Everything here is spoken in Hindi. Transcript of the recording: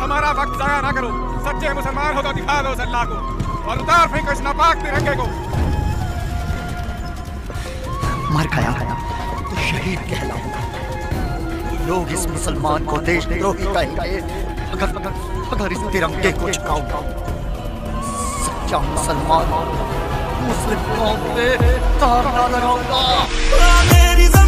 हमारा वक्त जाया ना करो। सच्चे मुसलमान हो तो दिखा दो उस अल्लाह को और उतार फेंको इस नापाक तिरंगे को। मर गया तो शहीद कहलाऊंगा। लोग इस मुसलमान को देशद्रोही कहेंगे अगर इस तिरंगे को झुकाऊंगा। सच्चा मुसलमान मुस्लिम कौम पे तार ना लगाऊंगा।